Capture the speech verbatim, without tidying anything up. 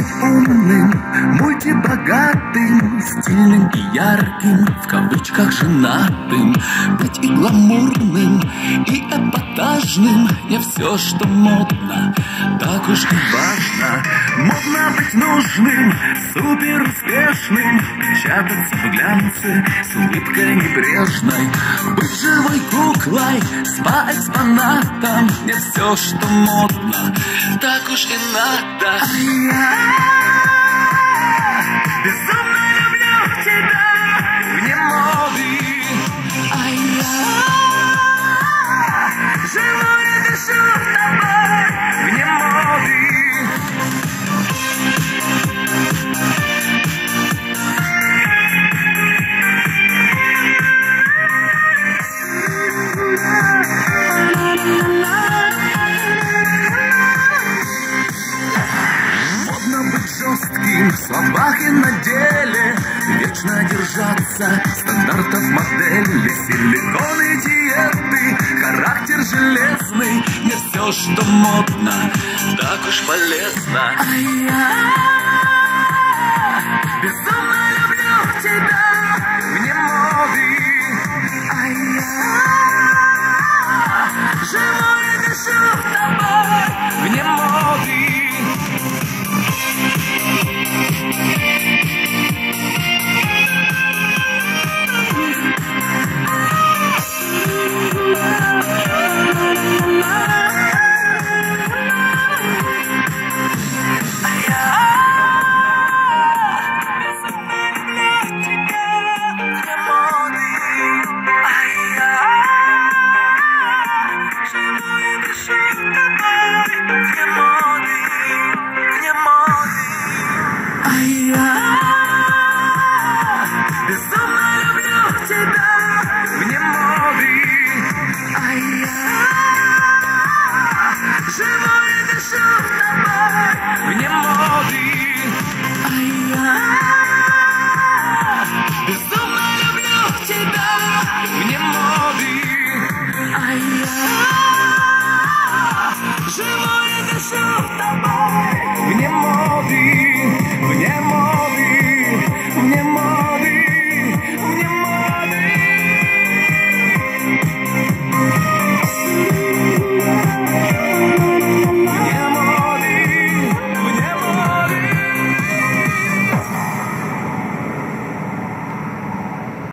быть умным, мультибогатым, стильным и ярким, в кавычках женатым, быть и гламурным, и эпатажным. Не все, что модно, так уж и важно. Модно быть нужным, супер успешным, печататься в глянце с улыбкой небрежной, быть живой куклой, спа-экспонатом. Не все, что модно, так уж и надо. А я безумно люблю тебя вне моды. А я живу и дышу тобой вне моды. Жестким в словах и на деле, вечно держаться стандартов модели, силикон и диеты, характер железный. Не все, что модно, так уж полезно. А я